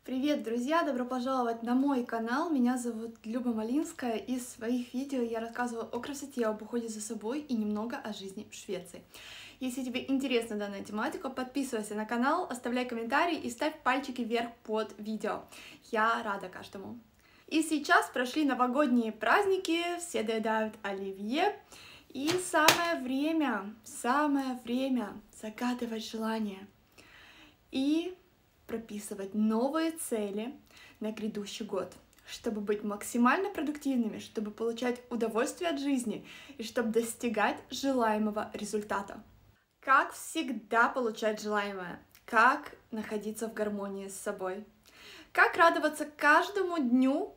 Привет, друзья! Добро пожаловать на мой канал. Меня зовут Люба Малинская. Из своих видео я рассказываю о красоте, об уходе за собой и немного о жизни в Швеции. Если тебе интересна данная тематика, подписывайся на канал, оставляй комментарии и ставь пальчики вверх под видео. Я рада каждому. И сейчас прошли новогодние праздники, все доедают оливье. И самое время загадывать желания и прописывать новые цели на грядущий год, чтобы быть максимально продуктивными, чтобы получать удовольствие от жизни и чтобы достигать желаемого результата. Как всегда получать желаемое, как находиться в гармонии с собой, как радоваться каждому дню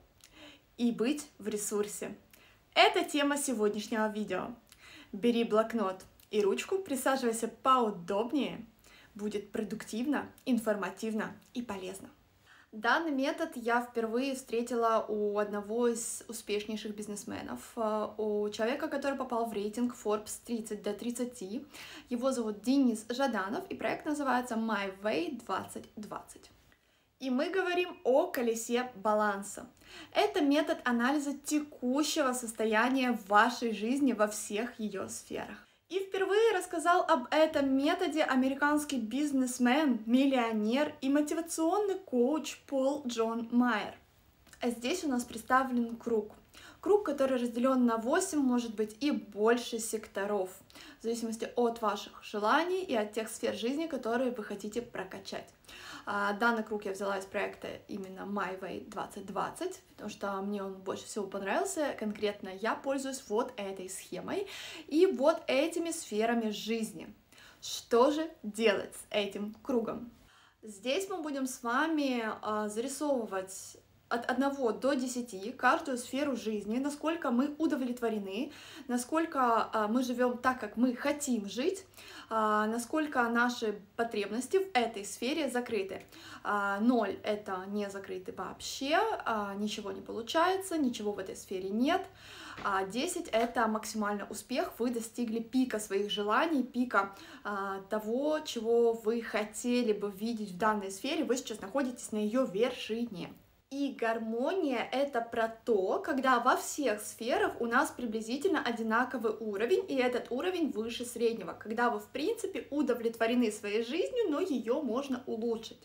и быть в ресурсе. Это тема сегодняшнего видео. Бери блокнот и ручку, присаживайся поудобнее. Будет продуктивно, информативно и полезно. Данный метод я впервые встретила у одного из успешнейших бизнесменов, у человека, который попал в рейтинг Forbes 30 до 30. Его зовут Денис Жаданов, и проект называется My Way 2020. И мы говорим о колесе баланса. Это метод анализа текущего состояния в вашей жизни во всех ее сферах. И впервые рассказал об этом методе американский бизнесмен, миллионер и мотивационный коуч Пол Джон Майер. А здесь у нас представлен круг. Круг, который разделен на 8, может быть, и больше секторов, в зависимости от ваших желаний и от тех сфер жизни, которые вы хотите прокачать. Данный круг я взяла из проекта именно My Way 2020, потому что мне он больше всего понравился. Конкретно я пользуюсь вот этой схемой и вот этими сферами жизни. Что же делать с этим кругом? Здесь мы будем с вами зарисовывать от 1 до 10 каждую сферу жизни, насколько мы удовлетворены, насколько мы живем так, как мы хотим жить, насколько наши потребности в этой сфере закрыты. 0 — это не закрыты вообще, ничего не получается, ничего в этой сфере нет. 10 — это максимальный успех, вы достигли пика своих желаний, пика того, чего вы хотели бы видеть в данной сфере, вы сейчас находитесь на ее вершине. И гармония — это про то, когда во всех сферах у нас приблизительно одинаковый уровень, и этот уровень выше среднего, когда вы, в принципе, удовлетворены своей жизнью, но ее можно улучшить.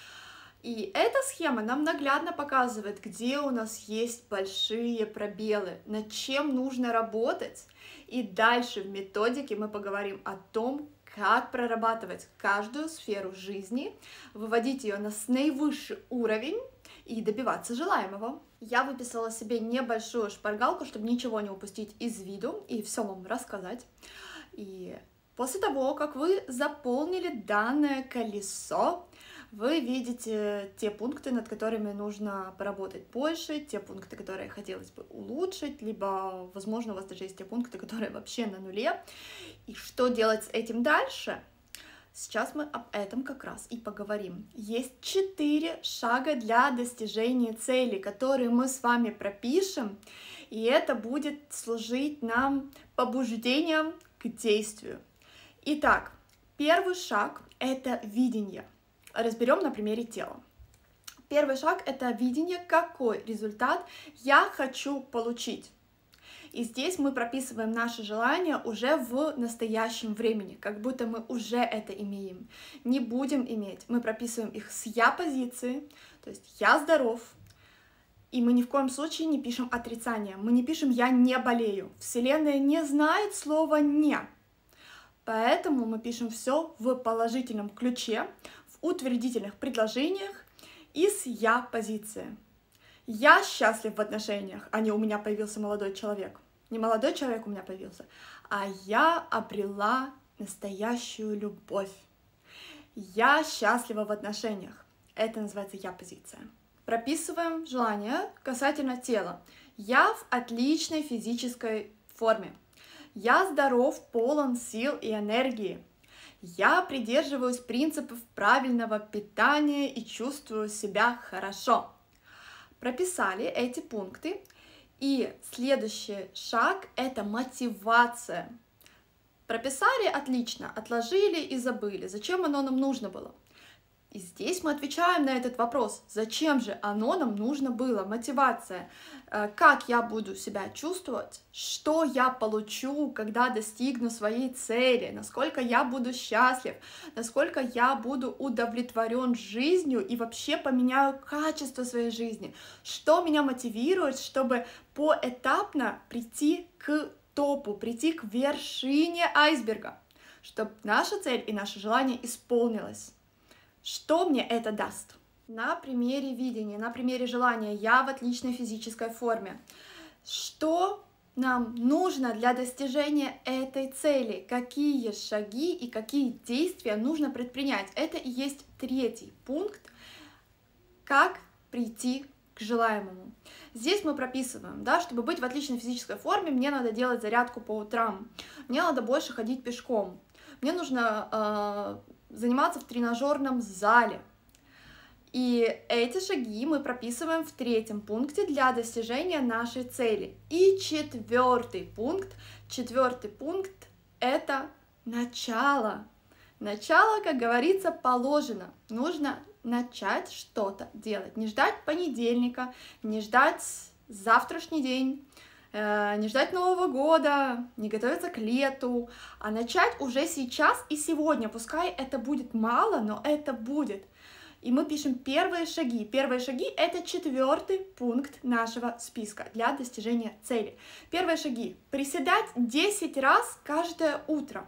И эта схема нам наглядно показывает, где у нас есть большие пробелы, над чем нужно работать. И дальше в методике мы поговорим о том, как прорабатывать каждую сферу жизни, выводить ее на наивысший уровень и добиваться желаемого. Я выписала себе небольшую шпаргалку, чтобы ничего не упустить из виду и все вам рассказать. И после того, как вы заполнили данное колесо, вы видите те пункты, над которыми нужно поработать больше, те пункты, которые хотелось бы улучшить, либо, возможно, у вас даже есть те пункты, которые вообще на нуле. И что делать с этим дальше? Сейчас мы об этом как раз и поговорим. Есть 4 шага для достижения цели, которые мы с вами пропишем, и это будет служить нам побуждением к действию. Итак, первый шаг — это видение. Разберем на примере тела. Первый шаг — это видение, какой результат я хочу получить. И здесь мы прописываем наши желания уже в настоящем времени, как будто мы уже это имеем. Не будем иметь, мы прописываем их с я-позиции, то есть я здоров, и мы ни в коем случае не пишем отрицание, мы не пишем «я не болею». Вселенная не знает слова «не». Поэтому мы пишем все в положительном ключе, в утвердительных предложениях и с я-позиции. Я счастлив в отношениях, а не у меня появился молодой человек. Не молодой человек у меня появился, а я обрела настоящую любовь. Я счастлива в отношениях. Это называется я-позиция. Прописываем желание касательно тела. Я в отличной физической форме. Я здоров, полон сил и энергии. Я придерживаюсь принципов правильного питания и чувствую себя хорошо. Прописали эти пункты, и следующий шаг — это мотивация. Прописали — отлично, отложили и забыли. Зачем оно нам нужно было? И здесь мы отвечаем на этот вопрос, зачем же оно нам нужно было, мотивация, как я буду себя чувствовать, что я получу, когда достигну своей цели, насколько я буду счастлив, насколько я буду удовлетворен жизнью и вообще поменяю качество своей жизни, что меня мотивирует, чтобы поэтапно прийти к топу, прийти к вершине айсберга, чтобы наша цель и наше желание исполнилось. Что мне это даст? На примере видения, на примере желания, я в отличной физической форме. Что нам нужно для достижения этой цели? Какие шаги и какие действия нужно предпринять? Это и есть третий пункт, как прийти к желаемому. Здесь мы прописываем, да, чтобы быть в отличной физической форме, мне надо делать зарядку по утрам, мне надо больше ходить пешком, мне нужно заниматься в тренажерном зале. И эти шаги мы прописываем в третьем пункте для достижения нашей цели. И четвертый пункт это начало. Начало, как говорится, положено. Нужно начать что-то делать. Не ждать понедельника, не ждать завтрашний день, не ждать Нового года, не готовиться к лету, а начать уже сейчас и сегодня. Пускай это будет мало, но это будет. И мы пишем первые шаги. Первые шаги — это четвертый пункт нашего списка для достижения цели. Первые шаги. Приседать 10 раз каждое утро.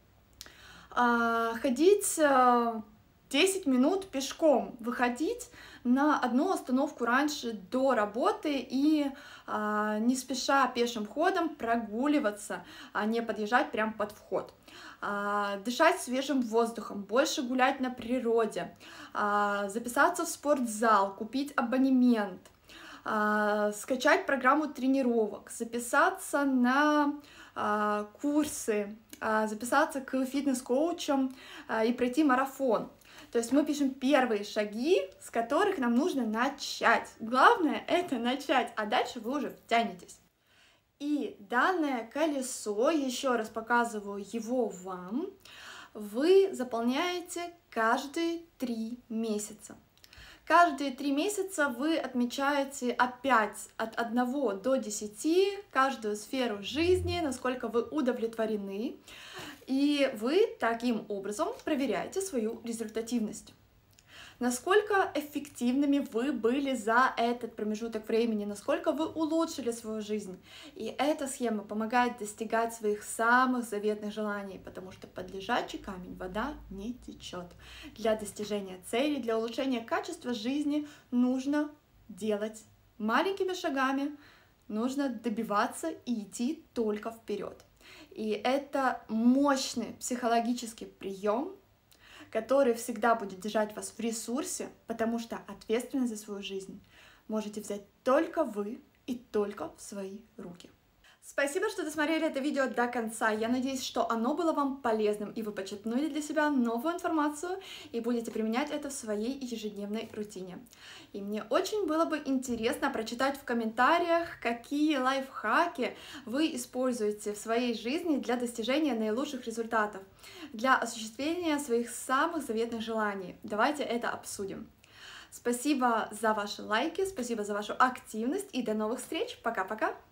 Ходить 10 минут пешком, выходить на одну остановку раньше до работы и не спеша пешим ходом прогуливаться, а не подъезжать прямо под вход. Дышать свежим воздухом, больше гулять на природе, записаться в спортзал, купить абонемент, скачать программу тренировок, записаться на курсы, записаться к фитнес-коучам и пройти марафон. То есть мы пишем первые шаги, с которых нам нужно начать. Главное — это начать, а дальше вы уже втянетесь. И данное колесо, еще раз показываю его вам, вы заполняете каждые 3 месяца. Каждые 3 месяца вы отмечаете опять от 1 до 10 каждую сферу жизни, насколько вы удовлетворены, и вы таким образом проверяете свою результативность. Насколько эффективными вы были за этот промежуток времени, насколько вы улучшили свою жизнь. И эта схема помогает достигать своих самых заветных желаний, потому что под лежачий камень вода не течет. Для достижения цели, для улучшения качества жизни нужно делать маленькими шагами, нужно добиваться и идти только вперед. И это мощный психологический прием, который всегда будет держать вас в ресурсе, потому что ответственность за свою жизнь можете взять только вы и только в свои руки. Спасибо, что досмотрели это видео до конца. Я надеюсь, что оно было вам полезным, и вы почерпнули для себя новую информацию и будете применять это в своей ежедневной рутине. И мне очень было бы интересно прочитать в комментариях, какие лайфхаки вы используете в своей жизни для достижения наилучших результатов, для осуществления своих самых заветных желаний. Давайте это обсудим. Спасибо за ваши лайки, спасибо за вашу активность и до новых встреч. Пока-пока!